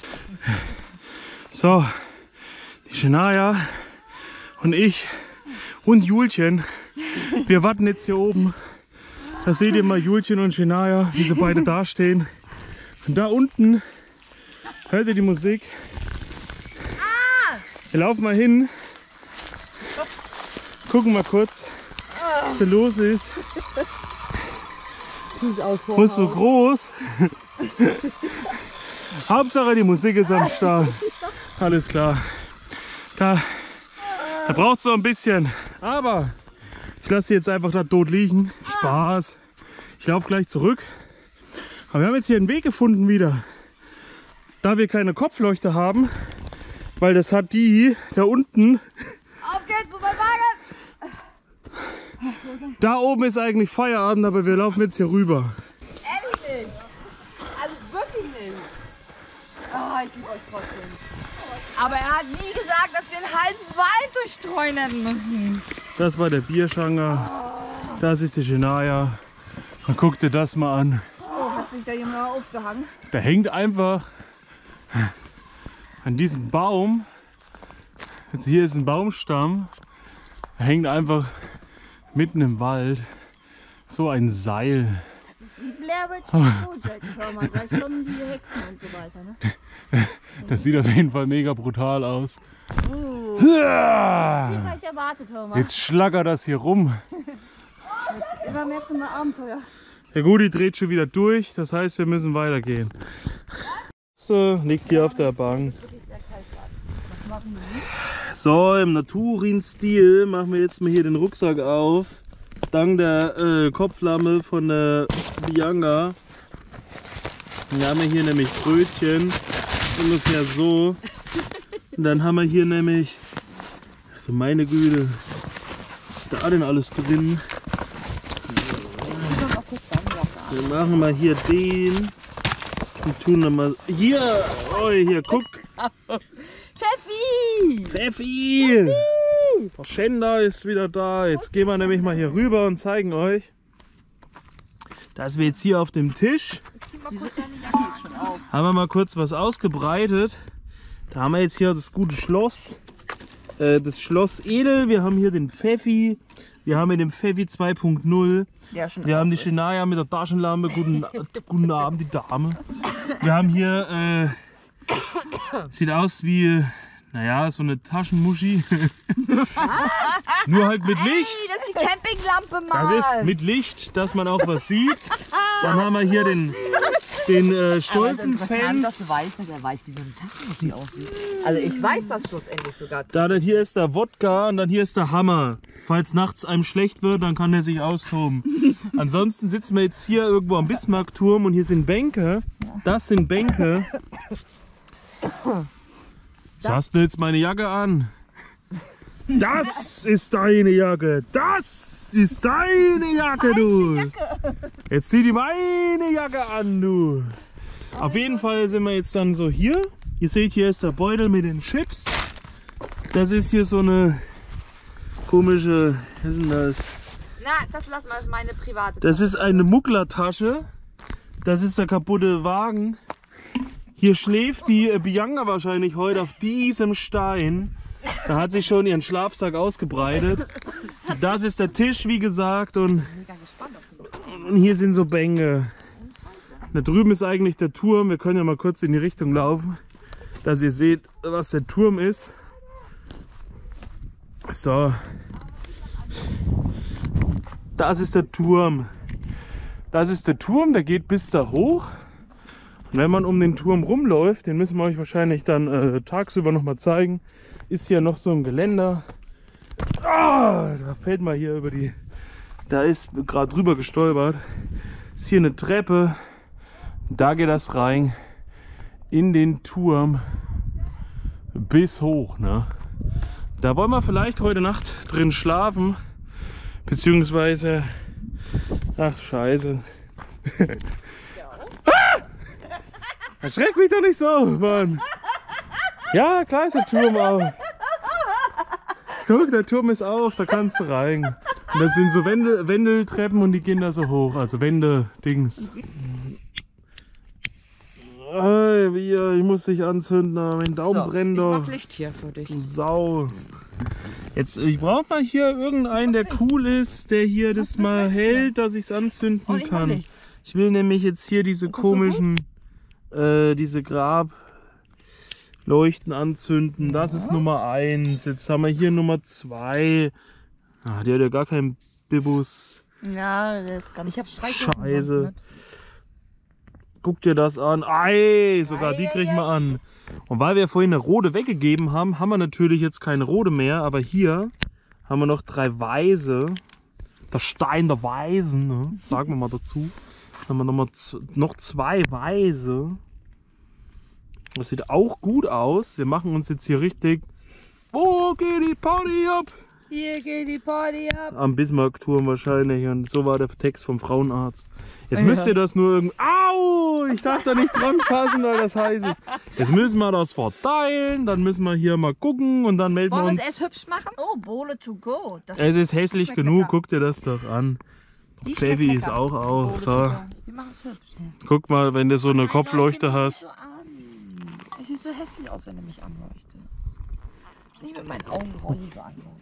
So, die Shania und ich und Julchen, wir warten jetzt hier oben. Da seht ihr mal Julchen und Shania, wie sie beide dastehen. Und da unten hört ihr die Musik. Wir laufen mal hin, gucken mal kurz, was hier los ist. Du ist so groß. Hauptsache die Musik ist am Start. Alles klar. Da, da braucht es so ein bisschen. Aber ich lasse sie jetzt einfach da tot liegen. Spaß. Ich laufe gleich zurück. Aber wir haben jetzt hier einen Weg gefunden wieder. Da wir keine Kopfleuchte haben, weil das hat die da unten. Auf geht's, wo mein Wagen! Da oben ist eigentlich Feierabend, aber wir laufen jetzt hier rüber. Ehrlich nicht. Also wirklich nicht. Ah, ich liebe euch trotzdem. Aber er hat nie gesagt, dass wir einen halben Wald durchstreunen müssen. Das war der Bierschanger. Das ist die Shania. Und guck dir das mal an. Oh, hat sich da jemand aufgehangen? Da hängt einfach an diesem Baum. Jetzt hier ist ein Baumstamm. Da hängt einfach mitten im Wald so ein Seil. Das ist wie Blair Witch Project. Hör mal, gleich kommen die Hexen und so weiter, ne? Das sieht auf jeden Fall mega brutal aus. Uh, wie habe ich erwartet, hör mal. Jetzt schlackert das hier rum. Immer mehr zum Abenteuer. Der Gudi dreht schon wieder durch, das heißt, wir müssen weitergehen. So, liegt hier auf der Bank. So, im Naturin-Stil machen wir jetzt mal hier den Rucksack auf. Dank der äh, Kopflamme von der Bianca. Dann haben wir hier nämlich Brötchen, ungefähr so. Und dann haben wir hier nämlich, ach, meine Güte, was ist da denn alles drin? Wir machen mal hier den und tun dann mal hier, oh, hier, guck. Pfeffi! Pfeffi! Der Schender ist wieder da. Jetzt gehen wir nämlich mal hier rüber und zeigen euch, dass wir jetzt hier auf dem Tisch haben wir mal kurz was ausgebreitet. Da haben wir jetzt hier das gute Schloss, äh, das Schloss Edel. Wir haben hier den Pfeffi. Wir haben hier den Pfeffi zwei Punkt null. Ja, schon wir haben die Shania mit der Taschenlampe. Guten, guten Abend, die Dame. Wir haben hier, äh, sieht aus wie, naja, so eine Taschenmuschi. Nur halt mit Licht. Hey, das ist die Campinglampe, Mann. Das ist mit Licht, dass man auch was sieht. Dann haben wir hier den, den äh, stolzen Interessant, dass du Fans. weißt, dass er weiß, wie so eine Taschenmuschi aussieht. Also ich weiß das schlussendlich sogar. Da, dann hier ist der Wodka und dann hier ist der Hammer. Falls nachts einem schlecht wird, dann kann er sich austoben. Ansonsten sitzen wir jetzt hier irgendwo am Bismarckturm und hier sind Bänke. Das sind Bänke. Was hast du jetzt meine Jacke an? Das ist deine Jacke. Das ist deine Jacke, du. Jetzt zieh die meine Jacke an, du. Auf jeden Fall sind wir jetzt dann so hier. Ihr seht, hier ist der Beutel mit den Chips. Das ist hier so eine komische, was ist denn das? Na, das lassen wir, das ist meine private. Das ist eine Mugglertasche. Das ist der kaputte Wagen. Hier schläft die äh, Bianca wahrscheinlich heute auf diesem Stein. Da hat sie schon ihren Schlafsack ausgebreitet. Das ist der Tisch, wie gesagt. Und, und hier sind so Bänke. Da drüben ist eigentlich der Turm. Wir können ja mal kurz in die Richtung laufen, dass ihr seht, was der Turm ist. So. Das ist der Turm. Das ist der Turm, der geht bis da hoch. Und wenn man um den Turm rumläuft, den müssen wir euch wahrscheinlich dann äh, tagsüber noch mal zeigen, ist hier noch so ein Geländer. Ah, da fällt mal hier über die... Da ist gerade drüber gestolpert. Ist hier eine Treppe. Da geht das rein in den Turm bis hoch. Ne? Da wollen wir vielleicht heute Nacht drin schlafen. Beziehungsweise... Ach, scheiße. Ah! Erschreck mich doch nicht so, Mann. Ja, klar ist der Turm auf. Guck, der Turm ist auf, da kannst du rein. Und das sind so Wendel, Wendeltreppen und die gehen da so hoch. Also Wände-Dings. Hey, wir, ich muss dich anzünden, mein Daumen So, brennt ich doch. mach Licht hier für dich. Du Sau. Jetzt, ich brauche mal hier irgendeinen, der cool ist, der hier das mal hält, dass ich es anzünden Und ich mach kann. Licht. Ich will nämlich jetzt hier diese komischen, äh, diese Grableuchten anzünden. Das ist Nummer eins. Jetzt haben wir hier Nummer zwei. Ah, die hat ja gar keinen Bibus. Ja, der ist ganz... Ich hab Streichhölzer Scheiße. mit. Guck dir das an. Ei, sogar die kriegen wir an. Und weil wir vorhin eine rote weggegeben haben, haben wir natürlich jetzt keine rote mehr. Aber hier haben wir noch drei weiße. Der Stein der Weisen, ne? Sagen wir mal dazu. Dann haben wir noch, mal noch zwei weiße. Das sieht auch gut aus. Wir machen uns jetzt hier richtig... Wo geht die Party ab? Hier geht die Party ab. Am Bismarckturm wahrscheinlich. Und so war der Text vom Frauenarzt. Jetzt müsst ihr das nur irgendwie... Au! Ich darf da nicht dran fassen, weil das heiß ist. Jetzt müssen wir das verteilen. Dann müssen wir hier mal gucken. Und dann melden wir Wollen wir uns... es erst hübsch machen? Oh, Bowle to go. Das Es ist hässlich schmeckt genug. lecker. Guck dir das doch an. Die schmeckt Baby ist lecker. auch auf. Bowle So. to go. Wir machen es hübsch. Guck mal, wenn du so eine Kopfleuchte Nein, Leute, hast. nicht so an. Es sieht so hässlich aus, wenn du mich anleuchtest. Nicht mit meinen Augenrolli so anleuchten.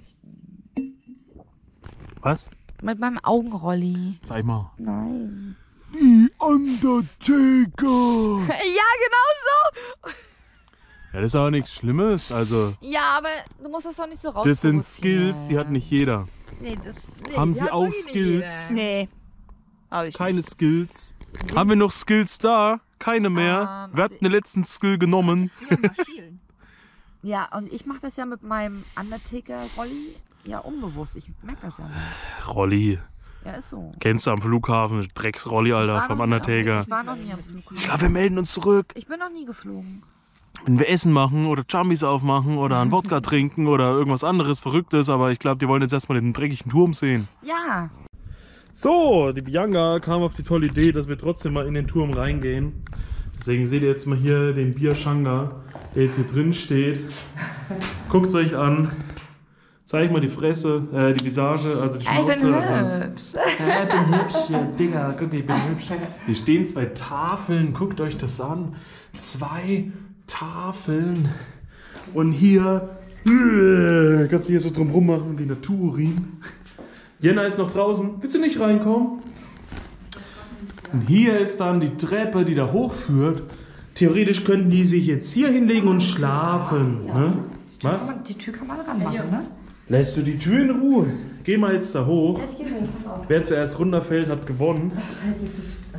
Was? Mit meinem Augenrolli. Zeig mal. Nein. Die Undertaker! Ja, genau so. Ja, das ist auch nichts Schlimmes. Also, Ja, aber du musst das doch nicht so raus. das sind Skills, die hat nicht jeder. Nee, das, nee, Haben die Sie hat auch wirklich nicht Skills? jeder. Nee. Hab ich Keine nicht. Skills. Haben wir noch Skills da? Keine mehr. Ähm, Wer hat den letzten Skill genommen? Früher mal schielen. Ja, und ich mache das ja mit meinem Undertaker-Rolli ja unbewusst. Ich merke das ja nicht. Rolli. Ja, ist so. Kennst du am Flughafen? Drecksrolli, Alter, War vom noch nie- Undertaker. Ich war noch nie am Flughafen. Ich glaube, wir melden uns zurück. Ich bin noch nie geflogen. Wenn wir Essen machen oder Jumbis aufmachen oder einen Wodka trinken oder irgendwas anderes Verrücktes, aber ich glaube, die wollen jetzt erstmal den dreckigen Turm sehen. Ja. So, die Bianca kam auf die tolle Idee, dass wir trotzdem mal in den Turm reingehen. Deswegen seht ihr jetzt mal hier den Bierschanga, der jetzt hier drin steht. Guckt es euch an. Zeig mal die Fresse, äh, die Visage, also die Ich bin Schnauze. Also, hübsch. ja, ich bin hübsch hier, Digga, guck, ich bin hübsch. Hier stehen zwei Tafeln, guckt euch das an. Zwei Tafeln. Und hier, äh, kannst du hier so drum rummachen wie eine Turin. Jenna ist noch draußen, willst du nicht reinkommen? Und hier ist dann die Treppe, die da hochführt. Theoretisch könnten die sich jetzt hier hinlegen und schlafen. Ne? Was? Kann man, die Tür kann man ranmachen, ne? Lässt du die Tür in Ruhe? Geh mal jetzt da hoch. Ich geh hoch, pass auf. Wer zuerst runterfällt, hat gewonnen. Scheiße, es ist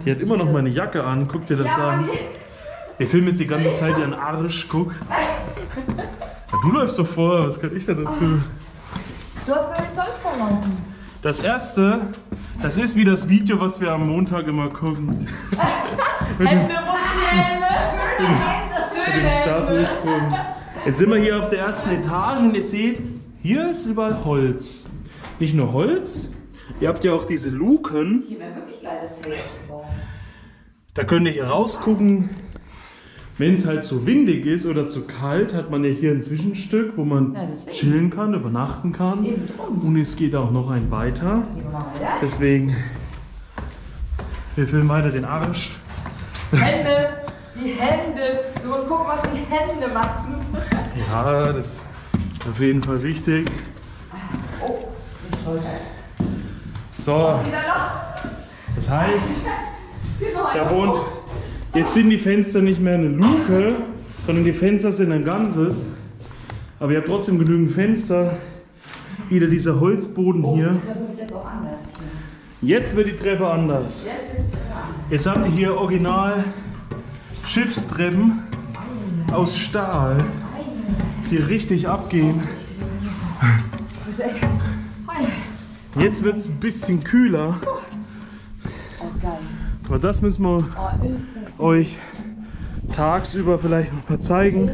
Die hat immer noch meine Jacke an. Guck dir das Ja, an. aber die- Ich filme jetzt die ganze Zeit ihren Arsch. Guck. Ja, du läufst so vor. Was kann ich da dazu? Du hast gar nicht sonst vorlaufen. Das erste, das ist wie das Video, was wir am Montag immer gucken. Hände, Hände. Mit dem Startursprung. Jetzt sind wir hier auf der ersten Etage und ihr seht, hier ist überall Holz. Nicht nur Holz, ihr habt ja auch diese Luken. Hier wäre wirklich geil, das Feld aufzubauen. Da könnt ihr hier rausgucken. Wenn es halt zu windig ist oder zu kalt, hat man ja hier ein Zwischenstück, wo man Ja, deswegen. chillen kann, übernachten kann. Eben drum. Und es geht auch noch ein weiter. Gehen wir mal weiter. Deswegen, wir filmen weiter den Arsch. Hände, die Hände. Du musst gucken, was die Hände machen. Ja, das ist auf jeden Fall wichtig. Oh, die Schulter. So, Wieder noch. das heißt, Genau, da einfach wohnt, hoch. jetzt sind die Fenster nicht mehr eine Luke, sondern die Fenster sind ein Ganzes. Aber ihr habt trotzdem genügend Fenster. Wieder dieser Holzboden Oh, hier. das wird jetzt auch anders hier. Jetzt wird die Treppe anders. Jetzt ist die Treppe an. Jetzt habt ihr hier original Schiffstreppen aus Stahl, die richtig abgehen. Das ist echt. Hi. Jetzt wird es ein bisschen kühler. Oh, geil. Aber das müssen wir Oh, ist das. euch tagsüber vielleicht noch mal zeigen.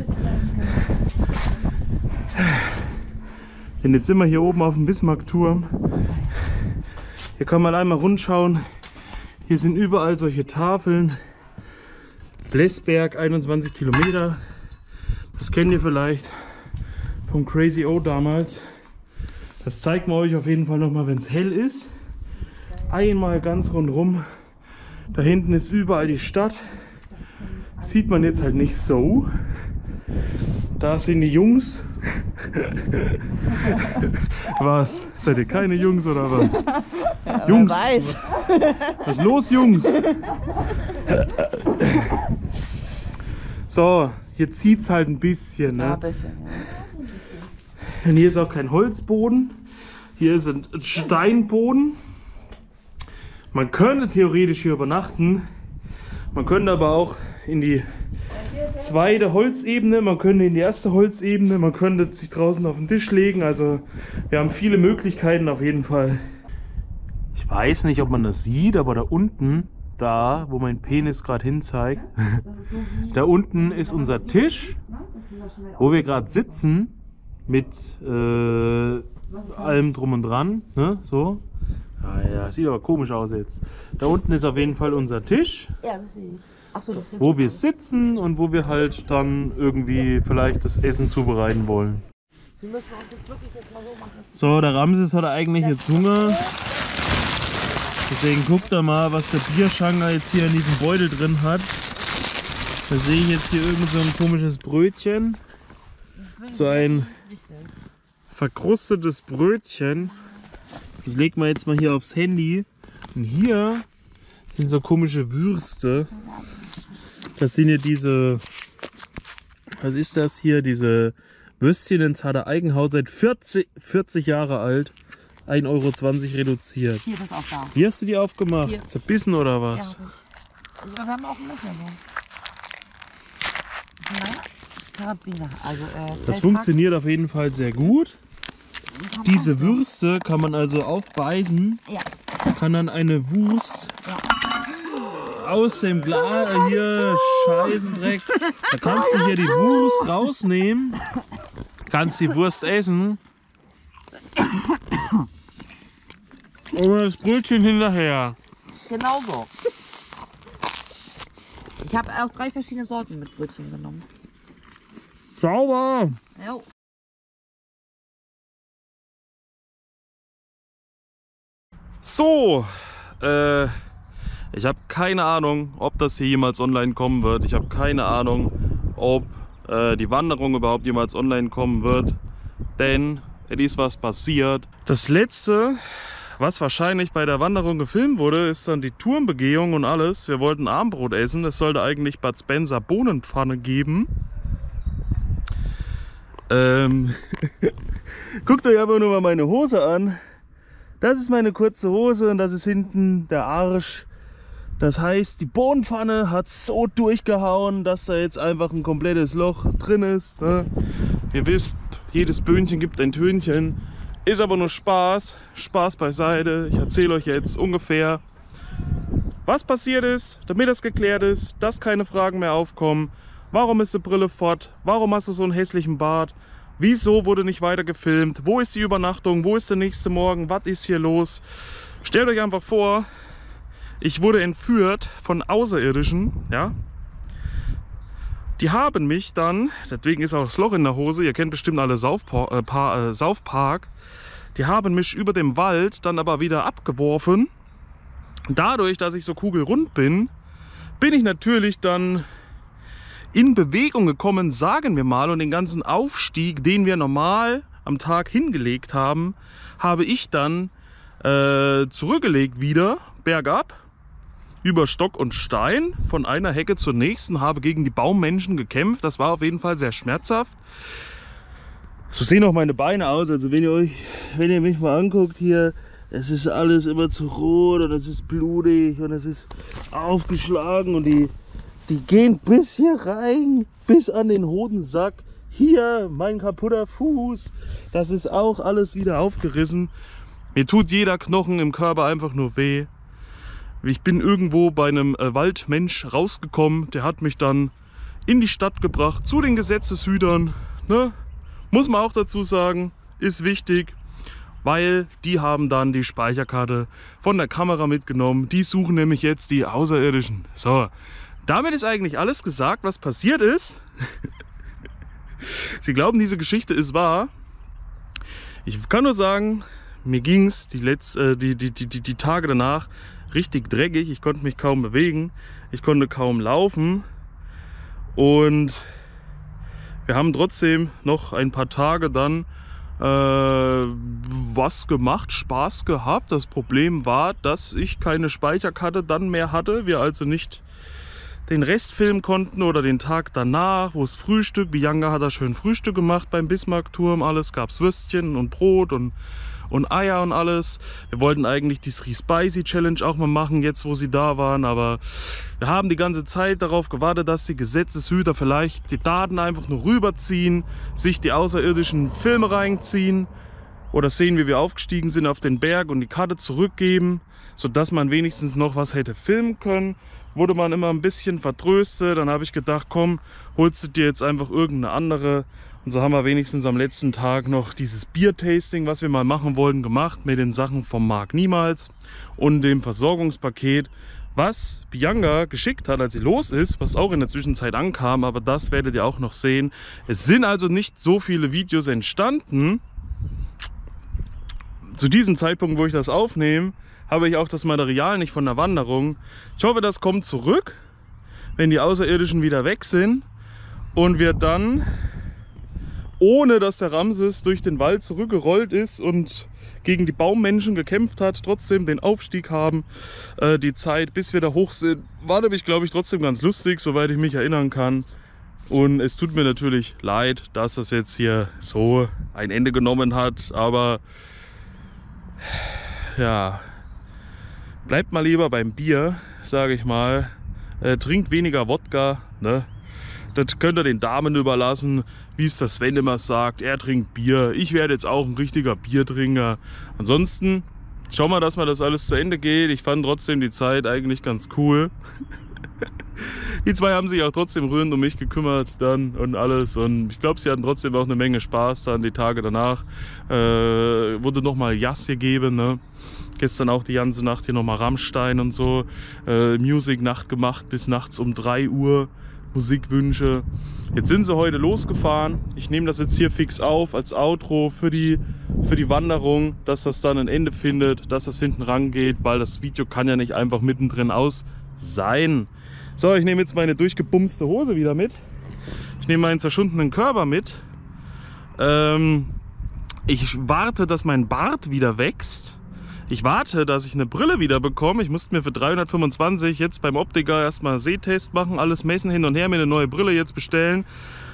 Denn jetzt sind wir hier oben auf dem Bismarckturm. Hier kann man einmal rundschauen. Hier sind überall solche Tafeln. Blessberg, einundzwanzig Kilometer. Das kennt ihr vielleicht vom Crazy O damals. Das zeigt man euch auf jeden Fall noch mal, wenn es hell ist. Einmal ganz rundherum. Da hinten ist überall die Stadt. Sieht man jetzt halt nicht so. Da sind die Jungs. Was? Seid ihr keine Jungs oder was? Ja, Jungs! wer weiß. Was ist los, Jungs? So, hier zieht es halt ein bisschen. Ja, Ne? ein bisschen. Und hier ist auch kein Holzboden. Hier ist ein Steinboden. Man könnte theoretisch hier übernachten. Man könnte aber auch in die zweite Holzebene, man könnte in die erste Holzebene, man könnte sich draußen auf den Tisch legen. Also wir haben viele Möglichkeiten auf jeden Fall. Ich weiß nicht, ob man das sieht, aber da unten, da wo mein Penis gerade hin zeigt, da unten ist unser Tisch, wo wir gerade sitzen mit äh, allem drum und dran. Ne? So. Ah, ja, sieht aber komisch aus jetzt. Da unten ist auf jeden Fall unser Tisch, Ja, das sehe ich. Achso, du filmst. wo wir sitzen und wo wir halt dann irgendwie vielleicht das Essen zubereiten wollen. Wir müssen uns das wirklich jetzt mal so machen. So, der Ramses hat eigentlich jetzt Hunger. Deswegen guckt er mal, was der Bierschanger jetzt hier in diesem Beutel drin hat. Da sehe ich jetzt hier irgend so ein komisches Brötchen. So ein verkrustetes Brötchen. Das legt man jetzt mal hier aufs Handy. Und hier sind so komische Würste. Das sind ja diese, was ist das hier? Diese Würstchen in zarter Eigenhaut, seit vierzig, vierzig Jahre alt. ein Euro zwanzig reduziert. Hier ist auch da. Wie hast du die aufgemacht? Hier. Zerbissen oder Ja, was? ich. Wir haben auch ein Löffel. Nein, Karabiner. Also, äh, Das Zellpack. funktioniert auf jeden Fall sehr gut. Diese Würste kann man also aufbeißen, Ja. kann dann eine Wurst aus dem Glas, hier Scheißendreck, da kannst du hier die Wurst rausnehmen, kannst die Wurst essen und das Brötchen hinterher. Genau so. Ich habe auch drei verschiedene Sorten mit Brötchen genommen. Sauber! Jo. So, äh, ich habe keine Ahnung, ob das hier jemals online kommen wird. Ich habe keine Ahnung, ob äh, die Wanderung überhaupt jemals online kommen wird. Denn es ist was passiert. Das letzte, was wahrscheinlich bei der Wanderung gefilmt wurde, ist dann die Turmbegehung und alles. Wir wollten Abendbrot essen. Es sollte eigentlich Bud Spencer Bohnenpfanne geben. Ähm, guckt euch aber nur mal meine Hose an. Das ist meine kurze Hose und das ist hinten der Arsch Das heißt, die Bodenpfanne hat so durchgehauen, dass da jetzt einfach ein komplettes Loch drin ist. Ne? Ihr wisst, jedes Böhnchen gibt ein Tönchen. Ist aber nur Spaß. Spaß beiseite. Ich erzähle euch jetzt ungefähr, was passiert ist, damit das geklärt ist, dass keine Fragen mehr aufkommen. Warum ist die Brille fort? Warum hast du so einen hässlichen Bart? Wieso wurde nicht weiter gefilmt? Wo ist die Übernachtung? Wo ist der nächste Morgen? Was ist hier los? Stellt euch einfach vor, ich wurde entführt von Außerirdischen, ja. Die haben mich dann, deswegen ist auch das Loch in der Hose, ihr kennt bestimmt alle South Park, äh, pa, äh, South Park, die haben mich über dem Wald dann aber wieder abgeworfen. Dadurch, dass ich so kugelrund bin, bin ich natürlich dann in Bewegung gekommen, sagen wir mal, und den ganzen Aufstieg, den wir normal am Tag hingelegt haben, habe ich dann äh, zurückgelegt wieder, bergab, über Stock und Stein, von einer Hecke zur nächsten, habe gegen die Baummenschen gekämpft. Das war auf jeden Fall sehr schmerzhaft. So sehen auch meine Beine aus, also wenn ihr euch, wenn ihr mich mal anguckt hier, es ist alles immer zu rot und es ist blutig und es ist aufgeschlagen und die Die gehen bis hier rein, bis an den Hodensack. Hier, mein kaputter Fuß. Das ist auch alles wieder aufgerissen. Mir tut jeder Knochen im Körper einfach nur weh. Ich bin irgendwo bei einem äh, Waldmensch rausgekommen. Der hat mich dann in die Stadt gebracht, zu den Gesetzeshütern. Ne? Muss man auch dazu sagen, ist wichtig. Weil die haben dann die Speicherkarte von der Kamera mitgenommen. Die suchen nämlich jetzt die Außerirdischen. So. Damit ist eigentlich alles gesagt, was passiert ist. Sie glauben, diese Geschichte ist wahr. Ich kann nur sagen, mir ging es die, äh, die, die, die, die Tage danach richtig dreckig. Ich konnte mich kaum bewegen. Ich konnte kaum laufen. Und wir haben trotzdem noch ein paar Tage dann äh, was gemacht, Spaß gehabt. Das Problem war, dass ich keine Speicherkarte dann mehr hatte. Wir also nicht den Rest filmen konnten oder den Tag danach, wo es Frühstück, Bianca hat da schön Frühstück gemacht beim Bismarckturm, alles, gab's Würstchen und Brot und, und Eier und alles. Wir wollten eigentlich die Three Spicy Challenge auch mal machen, jetzt wo sie da waren, aber wir haben die ganze Zeit darauf gewartet, dass die Gesetzeshüter vielleicht die Daten einfach nur rüberziehen, sich die außerirdischen Filme reinziehen oder sehen, wie wir aufgestiegen sind auf den Berg und die Karte zurückgeben, sodass man wenigstens noch was hätte filmen können. Wurde man immer ein bisschen vertröstet. Dann habe ich gedacht, komm, holst du dir jetzt einfach irgendeine andere. Und so haben wir wenigstens am letzten Tag noch dieses Bier-Tasting, was wir mal machen wollten, gemacht mit den Sachen vom Marc Niemals und dem Versorgungspaket, was Bianca geschickt hat, als sie los ist, was auch in der Zwischenzeit ankam, aber das werdet ihr auch noch sehen. Es sind also nicht so viele Videos entstanden. Zu diesem Zeitpunkt, wo ich das aufnehme, habe ich auch das Material nicht von der Wanderung. Ich hoffe, das kommt zurück, wenn die Außerirdischen wieder weg sind und wir dann, ohne dass der Ramses durch den Wald zurückgerollt ist und gegen die Baummenschen gekämpft hat, trotzdem den Aufstieg haben. Äh, die Zeit, bis wir da hoch sind, war nämlich, glaube ich, trotzdem ganz lustig, soweit ich mich erinnern kann. Und es tut mir natürlich leid, dass das jetzt hier so ein Ende genommen hat, aber ja, bleibt mal lieber beim Bier, sage ich mal. Äh, trinkt weniger Wodka, ne? Das könnt ihr den Damen überlassen, wie es der Sven immer sagt. Er trinkt Bier. Ich werde jetzt auch ein richtiger Biertrinker. Ansonsten schauen wir, dass mal das alles zu Ende geht. Ich fand trotzdem die Zeit eigentlich ganz cool. Die zwei haben sich auch trotzdem rührend um mich gekümmert dann und alles. Und ich glaube, sie hatten trotzdem auch eine Menge Spaß dann die Tage danach. Äh, wurde nochmal Jas gegeben, ne? Gestern auch die ganze Nacht hier nochmal Rammstein und so. Äh, Music-Nacht gemacht bis nachts um drei Uhr. Musikwünsche. Jetzt sind sie heute losgefahren. Ich nehme das jetzt hier fix auf als Outro für die, für die Wanderung, dass das dann ein Ende findet, dass das hinten rangeht, weil das Video kann ja nicht einfach mittendrin aus sein. So, ich nehme jetzt meine durchgebumste Hose wieder mit. Ich nehme meinen zerschundenen Körper mit. Ähm, ich warte, dass mein Bart wieder wächst. Ich warte, dass ich eine Brille wieder bekomme. Ich musste mir für dreihundertfünfundzwanzig jetzt beim Optiker erstmal einen Sehtest machen, alles messen hin und her, mir eine neue Brille jetzt bestellen.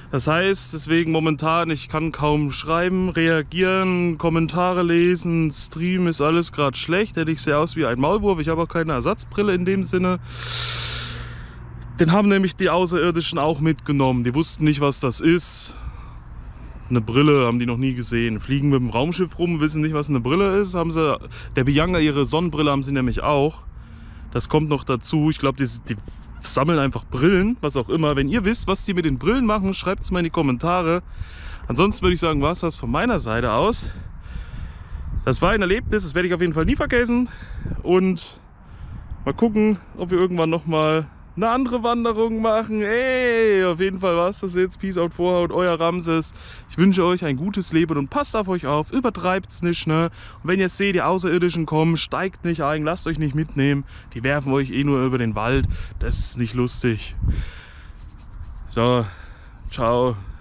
Das heißt, deswegen momentan, ich kann kaum schreiben, reagieren, Kommentare lesen, Stream ist alles gerade schlecht, denn ich sehe aus wie ein Maulwurf, ich habe auch keine Ersatzbrille in dem Sinne. Den haben nämlich die Außerirdischen auch mitgenommen, die wussten nicht, was das ist. Eine Brille haben die noch nie gesehen, fliegen mit dem Raumschiff rum, wissen nicht, was eine Brille ist. Haben sie, der Bianca, ihre Sonnenbrille haben sie nämlich auch. Das kommt noch dazu, ich glaube, die, die sammeln einfach Brillen, was auch immer. Wenn ihr wisst, was die mit den Brillen machen, schreibt es mal in die Kommentare. Ansonsten würde ich sagen, war es das von meiner Seite aus. Das war ein Erlebnis, das werde ich auf jeden Fall nie vergessen. Und mal gucken, ob wir irgendwann nochmal eine andere Wanderung machen. Ey, auf jeden Fall war es das jetzt. Peace out, Vorhaut, euer Ramses. Ich wünsche euch ein gutes Leben und passt auf euch auf. Übertreibt's nicht, ne? Und wenn ihr seht, die Außerirdischen kommen, steigt nicht ein, lasst euch nicht mitnehmen. Die werfen euch eh nur über den Wald. Das ist nicht lustig. So, ciao.